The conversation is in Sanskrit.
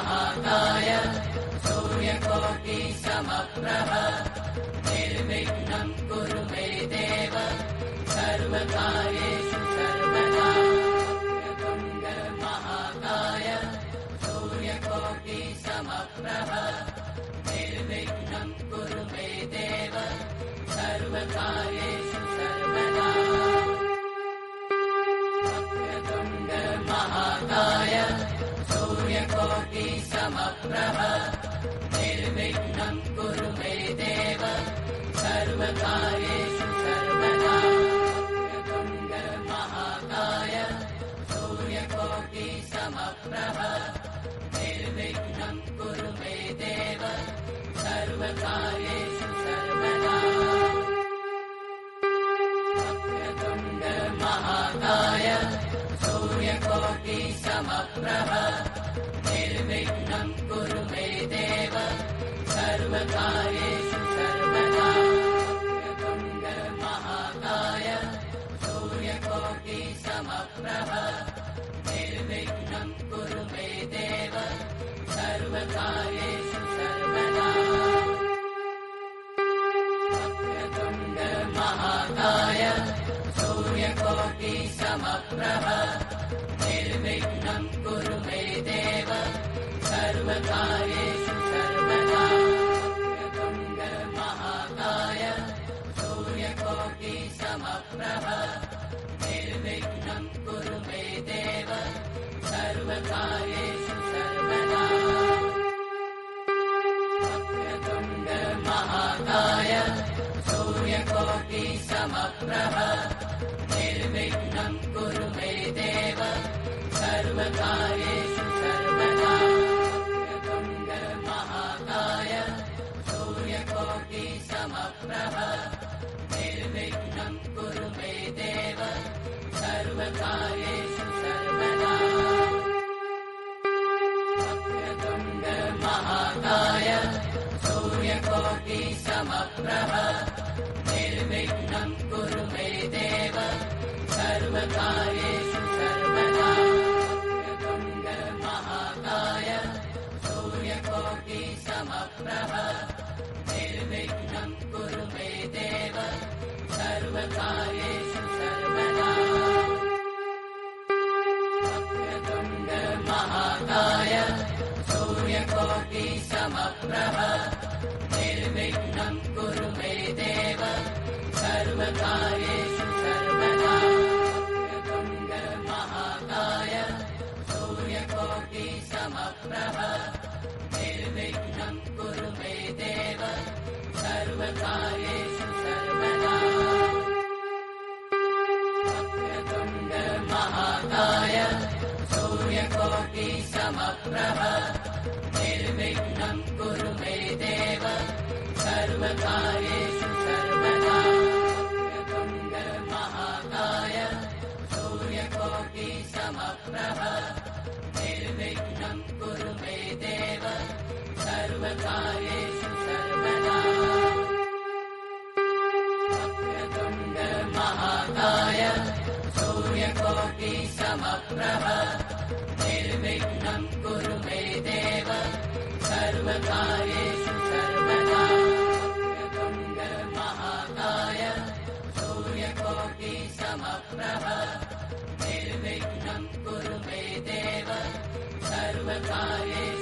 महाकाय सूर्यकोटि समप्रभ निर्विघ्नं कुरु मे देव सर्वकार्येषु सर्वदा। वक्रतुण्ड महाकाय सूर्यकोटि समप्रभ निर्विघ्नं कुरु मे देव सर्वकार्येषु सर्वदा। वक्रतुण्ड महाकाय सूर्यकोटि समप्रभ निर्विघ्नं कुरु मे देव सर्वकार्येषु सर्वदा। वक्रतुण्ड महाकाय सूर्यकोटि समप्रभ निर्विघ्नं कुरु मे देव सर्वकार्येषु सर्वदा। वक्रतुण्ड महाकाय सूर्यकोटि समप्रभ निर्विघ्नं कुरु मे देव सर्वकार्येषु सर्वदा। वक्रतुण्ड महाकाय सूर्यकोटि समप्रभ निर्विघ्नं कुरु मे देव सर्वकार्येषु सर्वदा। वक्रतुण्ड महाकाय सूर्यकोटि समप्रभ निर्विघ्नं कुरु मे देव सर्वकार्येषु सर्वदा। वक्रतुण्ड महाकाय सूर्यकोटि समप्रभ निर्विघ्नं कुरु मे देव सर्वकार्येषु सर्वदा। वक्रतुण्ड महाकाय सूर्यकोटि समप्रभ निर्विघ्नं कुरु मे देव सर्वकार्येषु सर्वदा। वक्रतुण्ड महाकाय सूर्यकोटि समप्रभ निर्विघ्नं कुरु मे देव सर्वकार्येषु सर्वदा। वक्रतुण्ड महाकाय सूर्यकोटि समप्रभ निर्विघ्नं कुरु मे देव सर्वकार्येषु सर्वदा। वक्रतुण्ड महाकाय सूर्यकोटि समप्रभ निर्विघ्नं कुरु मे देव सर्वकार्येषु सर्वदा। वक्रतुण्ड महाकाय सूर्यकोटि समप्रभ निर्विघ्नं कुरु मे देव सर्वकार्येषु सर्वदा। वक्रतुण्ड महाकाय सूर्यकोटि समप्रभ निर्विघ्नं कुरु मे देव सर्वकार्येषु सर्वदा। वक्रतुण्ड महाकाय सूर्यकोटि समप्रभ निर्विघ्नं कुरु मे देव सर्वकार्येषु सर्वदा। वक्रतुण्ड महाकाय सूर्यकोटि समप्रभ निर्विघ्नं कुरु मे देव सर्वकार्येषु सर्वदा। वक्रतुण्ड महाकाय सूर्यकोटि समप्रभ निर्विघ्नं कुरु मे देव सर्वकार्येषु सर्वदा। वक्रतुण्ड महाकाय सूर्यकोटि समप्रभ निर्विघ्नं कुरु मे देव सर्वकार्येषु